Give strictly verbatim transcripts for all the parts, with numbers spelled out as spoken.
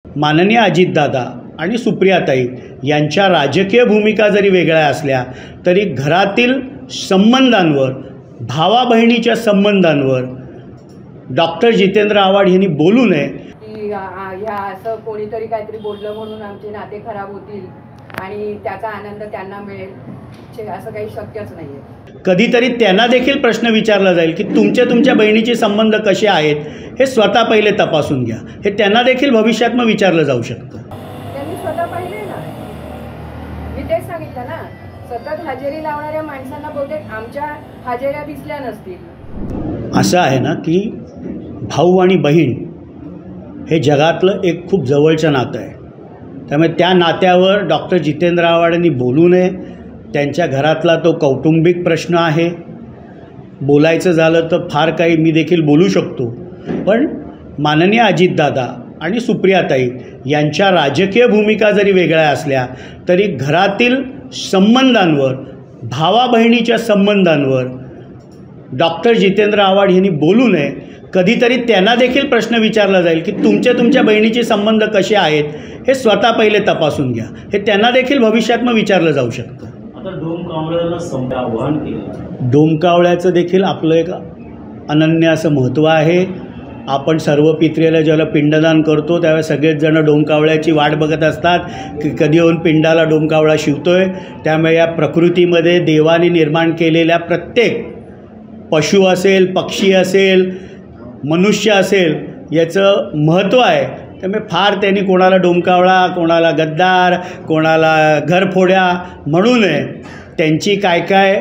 माननीय अजितदादा आणि सुप्रियाताई यांच्या राजकीय भूमिका जरी वेगळ्या असल्या तरी घरातील संबंधांवर, भावा बहिणीच्या संबंधांवर डॉक्टर जितेंद्र आव्हाड यांनी बोलू नये की ह्या असं कोणीतरी काहीतरी बोललं म्हणून आमचे नाते खराब होतील आणि त्याचा आनंद त्यांना मिळेल असं काही शक्यच नाही आहे। कधीतरी त्यांना देखील प्रश्न विचारला जाईल की तुमच्या तुमच्या बहिणीचे संबंध कसे आहेत हे स्वतः पहिले तपासून घ्या। हे त्यांना देखील भविष्यात मग विचारलं जाऊ शकतं। त्यांनी स्वतः पाहिले ना, मी तेच सांगितलं ना, सतत हजेरी लावणाऱ्या माणसांना बहुतेक आमच्या हजेऱ्या दिसल्या नसतील। असं आहे ना की भाऊ आणि बहीण हे जगातलं एक खूप जवळचं नातं आहे, त्यामुळे त्या नात्यावर डॉक्टर जितेंद्र आव्हाडांनी बोलू नये। त्यांच्या घरातला तो कौटुंबिक प्रश्न आहे, बोलायचं झालं तर फार काही मी देखील बोलू शकतो, पण माननीय अजितदादा आणि सुप्रियाताई यांच्या राजकीय भूमिका जरी वेगळ्या असल्या तरी घरातील संबंधांवर, भावा बहिणीच्या संबंधांवर डॉक्टर जितेंद्र आव्हाड यांनी बोलू नये। कधीतरी त्यांना देखील प्रश्न विचारला जाईल की तुमच्या तुमच्या बहिणीचे संबंध कसे आहेत हे स्वतः पहिले तपासून घ्या। हे त्यांना देखील भविष्यात मग विचारलं जाऊ शकतं। आता डोमकावळ्याला समजा आव्हान केलं, डोमकावळ्याचं देखील आपलं एक अनन्य असं महत्त्व आहे। आपण सर्व पित्रेला ज्याला पिंडदान करतो त्यावेळेस सगळेच जण डोमकावळ्याची वाट बघत असतात की कधी येऊन पिंडाला डोमकावळा शिवतोय। त्यामुळे या प्रकृतीमध्ये देवाने निर्माण केलेल्या प्रत्येक पशु असेल, पक्षी असेल, मनुष्य असेल याचं महत्त्व आहे। त्यामुळे फार त्यांनी कोणाला डोमकावळा, कोणाला गद्दार, कोणाला घरफोड्या म्हणू नये। त्यांची काय काय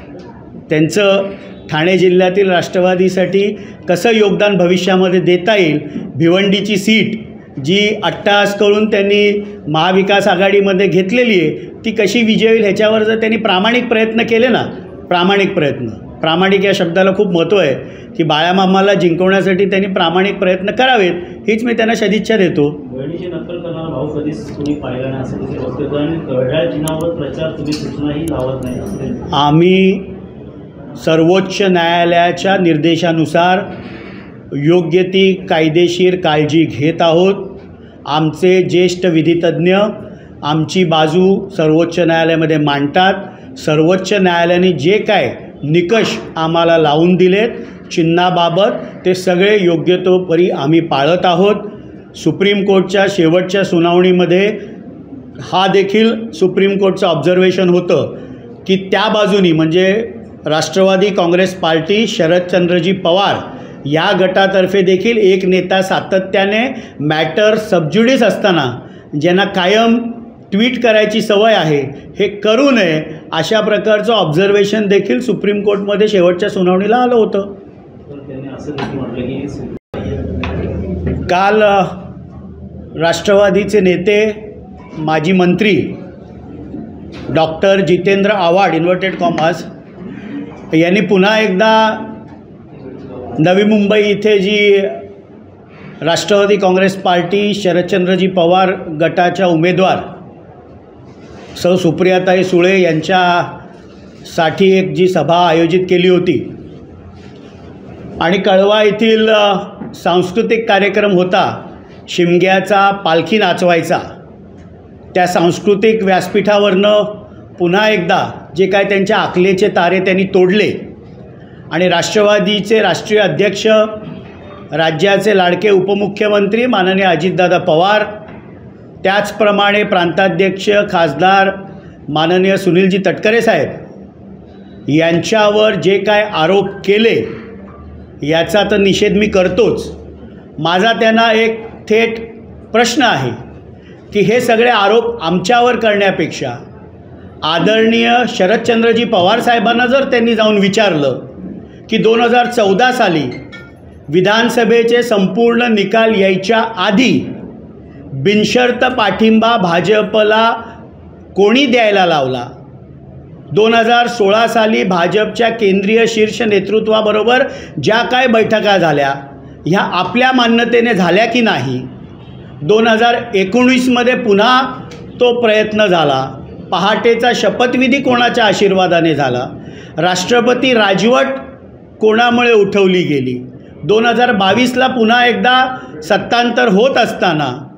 त्यांचं ठाणे जिल्ह्यातील राष्ट्रवादीसाठी कसं योगदान भविष्यामध्ये देता येईल, भिवंडीची सीट जी अट्टहास करून त्यांनी महाविकास आघाडीमध्ये घेतलेली आहे ती कशी विजय होईल ह्याच्यावर जर त्यांनी प्रामाणिक प्रयत्न केले ना, प्रामाणिक प्रयत्न, प्रामाणिक या शब्दाला खूप महत्त्व आहे की बाळामामाला जिंकवण्यासाठी त्यांनी प्रामाणिक प्रयत्न करावेत, हीच मी त्यांना सदिच्छा देतो। बहिणीची नक्कल करणारा भाऊ कधीच कोणी पाहिला नाही असं देखील वक्तव्य आणि कळड्या चिन्हावर प्रचार तुम्ही सूचनाही लावत नाही असं आम्ही सर्वोच्च न्यायालयाच्या निर्देशानुसार योग्य ती कायदेशीर काळजी घेत आहोत। आमचे ज्येष्ठ विधितज्ञ आमची बाजू सर्वोच्च न्यायालयामध्ये मांडतात। सर्वोच्च न्यायालयाने जे काय निकष आम्हाला लावून दिलेत चिन्हाबाबत ते सगळे योग्यतोपरी आम्ही पाळत आहोत। सुप्रीम कोर्टच्या शेवटच्या सुनावणीमध्ये हा देखील सुप्रीम कोर्टचं ऑब्झर्वेशन होतं की त्या बाजूनी म्हणजे राष्ट्रवादी काँग्रेस पार्टी, शरदचंद्रजी पवार या गटातर्फे देखील एक नेता सातत्याने मॅटर सबज्युडिस असताना ज्यांना कायम ट्विट करायची सवय आहे हे करू नये अशा प्रकारचं ऑब्झर्वेशन देखील सुप्रीम कोर्टमध्ये शेवटच्या सुनावणीला आलं होतं। काल राष्ट्रवादीचे नेते माजी मंत्री doctor Jitendra Awhad inverted commas यांनी पुन्हा एकदा नवी मुंबई इथे जी राष्ट्रवादी काँग्रेस पार्टी शरदचंद्रजी पवार गटाच्या उमेदवार सौ सुप्रियाताई सुळे यांच्यासाठी एक जी सभा आयोजित केली होती आणि कळवा येथील सांस्कृतिक कार्यक्रम होता शिमग्याचा पालखी नाचवायचा, त्या सांस्कृतिक व्यासपीठावरनं पुन्हा एकदा जे काय त्यांच्या आखलेचे तारे त्यांनी तोडले आणि राष्ट्रवादीचे राष्ट्रीय अध्यक्ष, राज्याचे लाडके उपमुख्यमंत्री माननीय अजितदादा पवार, त्याचप्रमाणे प्रांताध्यक्ष खासदार माननीय सुनीलजी तटकरे साहेब यांच्यावर जे काय आरोप केले याचा तर निषेध मी करतोच। माझा त्यांना एक थेट प्रश्न आहे की हे सगळे आरोप आमच्यावर करण्यापेक्षा आदरणीय शरदचंद्रजी पवार साहेबांना जर त्यांनी जाऊन विचारलं की दोन हजार चौदा साली विधानसभेचे संपूर्ण निकाल यायच्या आधी बिनशर्त पाठिंबा भाजपला कोणी द्यायला लावला, दोन हजार सोळा साली भाजपच्या केंद्रीय शीर्ष नेतृत्वाबरोबर ज्या काय बैठका झाल्या ह्या आपल्या मान्यतेने झाल्या की नाही, दोन हजार एकोणीसमध्ये पुन्हा तो प्रयत्न झाला, पहाटेचा शपथविधी कोणाच्या आशीर्वादाने झाला, राष्ट्रपती राजवट कोणामुळे उठवली गेली, दोन हजार बावीसला पुन्हा एकदा सत्तांतर होत असताना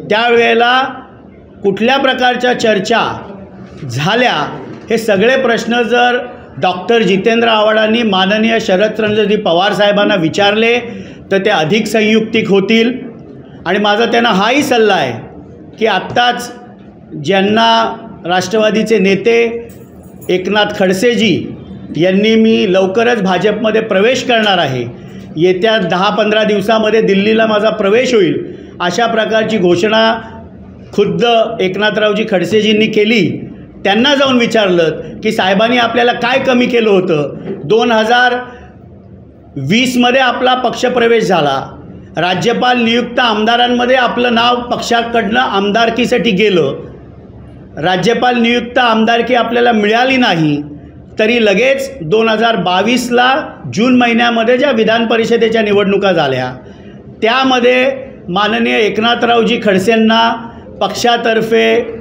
त्यावेळेला कुठल्या प्रकारच्या चर्चा झाल्या हे सगळे प्रश्न जर डॉक्टर जितेंद्र आव्हाडांनी माननीय शरदचंद्रजी पवार साहेबांना विचारले तर ते अधिक संयुक्तिक होतील. आणि माझा त्यांना हाही सल्ला आहे की आत्ताच ज्यांना राष्ट्रवादीचे नेते एकनाथ खडसेजी यांनी मी लवकरच भाजपमध्ये प्रवेश करणार आहे, येत्या दहा पंधरा दिवसामध्ये दिल्लीला माझा प्रवेश होईल, अशा प्रकारची घोषणा खुद्द एकनाथरावजी खडसेजींनी केली. त्यांना जाऊन विचारलं की साहेबांनी आपल्याला काय कमी केलं होतं. दोन हजार वीसमध्ये आपला पक्षप्रवेश झाला, राज्यपाल नियुक्त आमदारांमध्ये आपलं नाव पक्षाकडनं आमदारकीसाठी गेलं, राज्यपाल नियुक्त आमदारकी आपल्याला मिळाली नाही, तरी लगेच दोन हजार बावीसला जून महिन्यामध्ये ज्या विधान परिषदेच्या निवडणुका झाल्या त्यामध्ये माननीय एकनाथरावजी खडसेंना पक्षातर्फे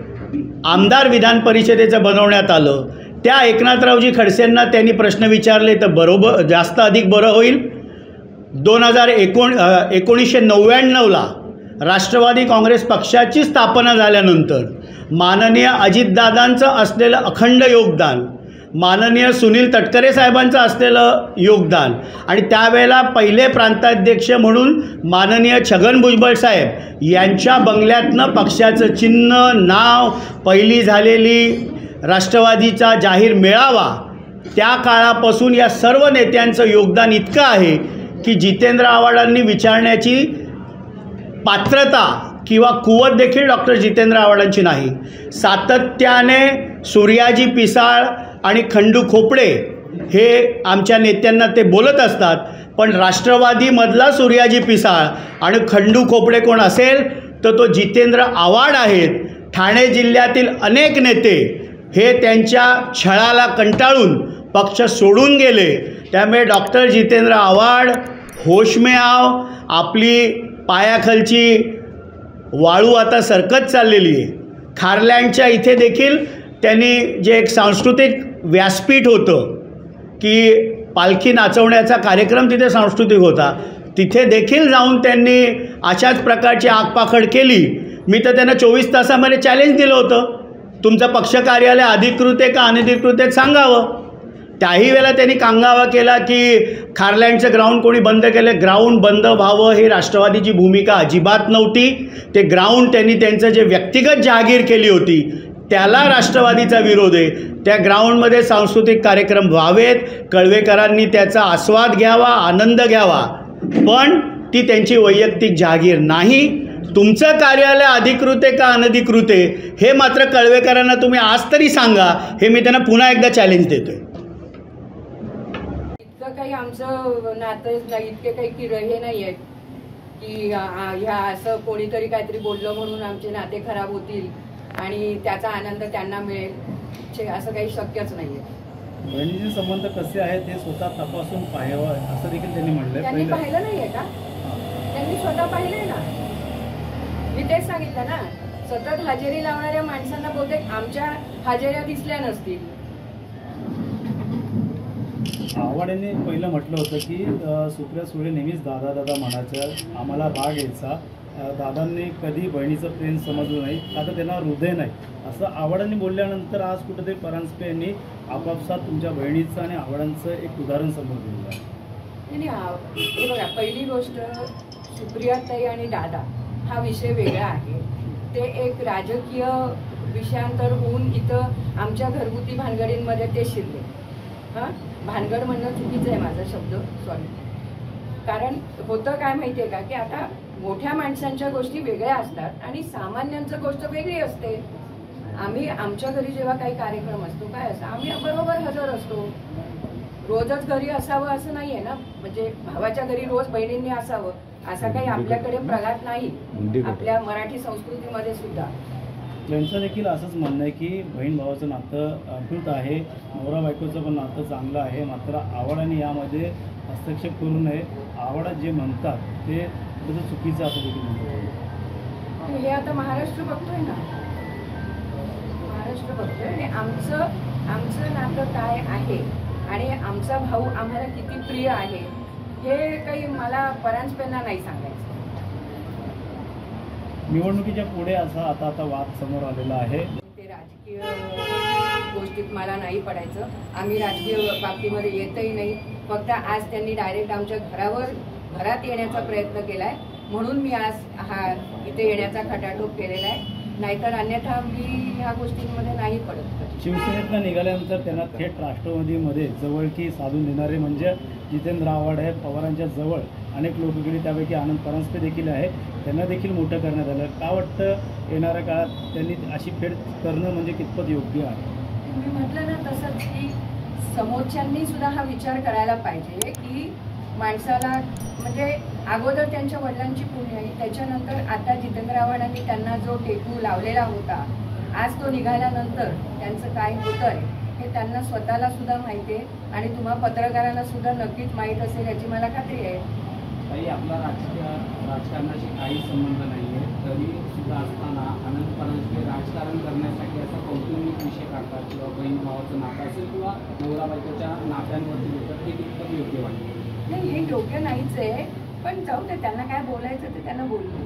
आमदार विधान परिषदेचं बनवण्यात आलं. त्या एकनाथरावजी खडसेंना त्यांनी प्रश्न विचारले तर बरोबर जास्त अधिक बरं होईल. दोन हजार एकोण एकोणीसशे नव्याण्णवला राष्ट्रवादी काँग्रेस पक्षाची स्थापना झाल्यानंतर माननीय अजितदादांचं असलेलं अखंड योगदान, माननीय सुनील तटकरे साहेबांचं असलेलं योगदान आणि त्यावेळेला पहिले प्रांताध्यक्ष म्हणून माननीय छगन भुजबळ साहेब यांच्या बंगल्यातनं पक्षाचं चिन्ह, नाव, पहिली झालेली राष्ट्रवादीचा जाहीर मेळावा, त्या काळापासून या सर्व नेत्यांचं योगदान इतकं आहे की जितेंद्र आव्हाडांनी विचारण्याची पात्रता किंवा कुवत देखील डॉक्टर जितेंद्र आव्हाडांची नाही. सातत्याने सूर्याजी पिसाळ आणि खंडू खोपडे हे आमच्या नेत्यांना ते बोलत असतात, पण राष्ट्रवादीमधला सूर्याजी पिसाळ आणि खंडू खोपडे कोण असेल तर तो जितेंद्र आव्हाड आहेत. ठाणे जिल्ह्यातील अनेक नेते हे त्यांच्या छळाला कंटाळून पक्ष सोडून गेले. त्यामुळे डॉक्टर जितेंद्र आव्हाड होश में आव, आपली पायाखालची वाळू आता सरकत चाललेली आहे. खारलँडच्या इथे देखील त्यांनी जे एक सांस्कृतिक व्यासपीठ होतं की पालखी नाचवण्याचा कार्यक्रम तिथे सांस्कृतिक होता, तिथे देखील जाऊन त्यांनी अशाच प्रकारची आगपाखड केली. मी तर त्यांना चोवीस तासामध्ये चॅलेंज दिलं होतं, तुमचं पक्ष कार्यालय अधिकृत आहे का अनधिकृत आहे सांगावं. त्याही वेळेला त्यांनी कांगावा केला की खारलँडचं ग्राउंड कोणी बंद केलं. ग्राउंड बंद व्हावं ही राष्ट्रवादीची भूमिका अजिबात नव्हती. ते ग्राउंड त्यांनी त्यांचं जे व्यक्तिगत जहागीर केली होती त्याला राष्ट्रवादीचा विरोध आहे. त्या ग्राउंडमध्ये सांस्कृतिक कार्यक्रम व्हावेत, कळवेकरांनी त्याचा आस्वाद घ्यावा, आनंद घ्यावा, पण ती त्यांची वैयक्तिक जहागीर नाही. तुमचं कार्यालय अधिकृत आहे का अनधिकृत आहे हे मात्र कळवेकरांना तुम्ही आज तरी सांगा, हे मी त्यांना पुन्हा एकदा चॅलेंज देतोय. इतकं काही आमचं नातं नाही, इतके काही की हे नाही आहेत की ह्या असं कोणीतरी काहीतरी बोललं म्हणून आमचे नाते खराब होतील आणि त्याचा आनंद त्यांना मिळेल, असं काही शक्यच नाही आहे. बहिणीचे संबंध कसे आहेत हे स्वतः तपासून पाहावं असं देखील त्यांनी म्हटलंय. त्यांनी पाहिलं नाहीये का? त्यांनी स्वतः पाहिलंय ना. मी तेच सांगितलं ना, सतत हजेरी लावणाऱ्या माणसांना बहुतेक आमच्या हजेऱ्या दिसल्या नसतील. आव्हाड यांनी पहिलं म्हटलं होतं की सुप्रिया सुळे नेहमीच दादा दादा म्हणायच्या, आम्हाला राग यायचा, दादांनी कधी बहिणीचं प्रेम समजलं नाही, आता त्यांना हृदय नाही, असं आव्हाडांनी बोलल्यानंतर आज कुठेतरी परांजपे यांनी आपापसात तुमच्या बहिणीचं आणि आव्हाडांचं एक उदाहरण समोर दिलं आहे. नाही, हे बघा, पहिली गोष्ट सुप्रियाताई आणि दादा हा विषय वेगळा आहे. ते एक राजकीय विषयांतर होऊन इथं आमच्या घरगुती भानगडींमध्ये ते शिरले. हां, भानगड म्हणणं चुकीचं आहे माझा शब्द, सॉरी. कारण होतं काय माहिती आहे का की आता मोठ्या माणसांच्या गोष्टी वेगळ्या असतात आणि सामान्यांचं गोष्ट वेगळी असते. आम्ही आमच्या घरी जेव्हा काही कार्यक्रम असतो काय असतं, आम्ही बरोबर हजर असतो. रोजच घरी असावं असं नाही आहे ना, म्हणजे भावाच्या घरी रोज बहिणींनी असावं असा काही आपल्याकडे प्रघात नाही आपल्या मराठी संस्कृतीमध्ये सुद्धा. त्यांचं देखील असंच म्हणणं आहे की बहीण भावाचं नातं अद्भुत आहे, नवरा बायकोचं पण नातं चांगलं आहे, मात्र आव्हाडांनी यामध्ये हस्तक्षेप करू नये. आव्हाड जे म्हणतात ते त्याचं चुकीचं असं देखील म्हणतात. हे आता महाराष्ट्र बघतोय ना, महाराष्ट्र बघतोय आणि आमचं आमचं नातं काय आहे आणि आमचा भाऊ आम्हाला किती प्रिय आहे हे काही मला परांजपेंना नाही सांगायचं. निवडणुकीच्या पुढे असा आता आता वाद समोर आलेला आहे. ते राजकीय गोष्टीत मला नाही पडायचं. आम्ही राजकीय बाबतीमध्ये येतही नाही. फक्त आज त्यांनी डायरेक्ट आमच्या घरावर घरात येण्याचा प्रयत्न केलाय, म्हणून मी आज हा इथे येण्याचा खटाटोप केलेला आहे. नाहीतर अन्यथा मी ह्या गोष्टींमध्ये नाही पडत. शिवसेनेतनं निघाल्यानंतर त्यांना थेट राष्ट्रवादीमध्ये जवळकी साधून देणारे म्हणजे जितेंद्र आव्हाड आहे. पवारांच्या जवळ अनेक लोक गेली, त्यापैकी आनंद परांजपे देखील आहे. त्यांना देखील मोठं करण्यात आलं. का वाटतं येणाऱ्या काळात त्यांनी अशी फेड करणं म्हणजे कितपत योग्य आहे? मी म्हटलं ना तसंच की समोरच्यांनी सुद्धा हा विचार करायला पाहिजे की माणसाला म्हणजे अगोदर त्यांच्या वडिलांची पुण्याई, त्याच्यानंतर आता जितेंद्र आव्हाडांनी त्यांना जो टेकू लावलेला होता, आज तो निघाल्यानंतर त्यांचं काय होतं आहे हे त्यांना स्वतःला सुद्धा माहिती आहे आणि तुम्हा पत्रकारांना सुद्धा नक्कीच माहीत असेल याची मला खात्री आहे. काही आपला राजकीय राजकारणाशी काही संबंध नाही आहे, तरी सुद्धा असताना आनंद परांजपे राजकारण करण्यासाठी असा कौटुंबिक विषय काढतात किंवा बहीण भावाचं नातं असेल किंवा नवरा बायकोच्या नात्यांवरती बोलतात, हे कितपत योग्य वाटतं? नाही, हे योग्य नाहीच आहे, पण जाऊ दे, त्यांना काय बोलायचं ते त्यांना बोलू.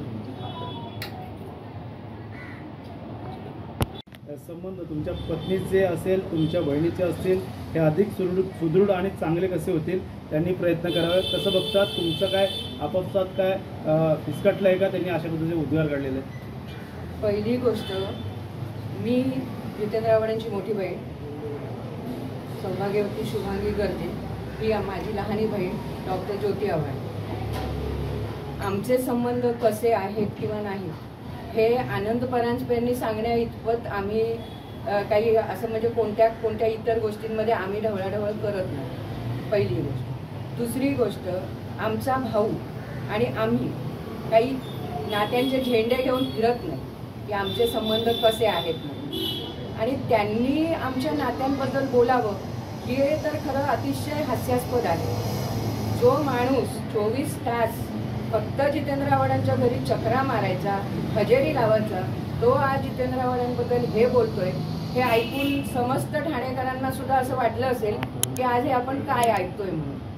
संबंध तुमच्या पत्नीचे असेल, तुमच्या बहिणीचे असतील, हे अधिक सुदृढ सुदृढ आणि चांगले कसे होतील त्यांनी प्रयत्न करावे. कसं बघतात? तुमचं काय आपापसात काय फिसकटलं आहे का? त्यांनी अशा पद्धतीचे उद्गार काढलेले आहेत. पहिली गोष्ट, मी जितेंद्र आव्हाडांची मोठी बहीण सौभाग्यवती शुभांगी गर्जे, ही माझी लहानी बहीण डॉक्टर ज्योती आव्हाड. आमचे संबंध कसे आहेत किंवा नाही हे आनंद परांजपेंनी सांगण्या इतपत आम्ही काही असं म्हणजे कोणत्या कोणत्या इतर गोष्टींमध्ये आम्ही ढवळाढवळ करत नाही. पहिली गोष्ट. दुसरी गोष्ट, आमचा भाऊ आणि आम्ही काही नात्यांचे झेंडे घेऊन फिरत नाही की आमचे संबंध कसे आहेत म्हणून. आणि त्यांनी आमच्या नात्यांबद्दल बोलावं हे तर खरं अतिशय हास्यास्पद आहे. जो माणूस चोवीस तास फक्त जितेंद्र आव्हाडांच्या घरी चकरा मारायचा, हजेरी लावायचा, तो आज जितेंद्र आव्हाडांबद्दल हे बोलतोय, हे ऐकून समस्त ठाणेकरांना सुद्धा असं वाटलं असेल की आज हे आपण काय ऐकतोय म्हणून.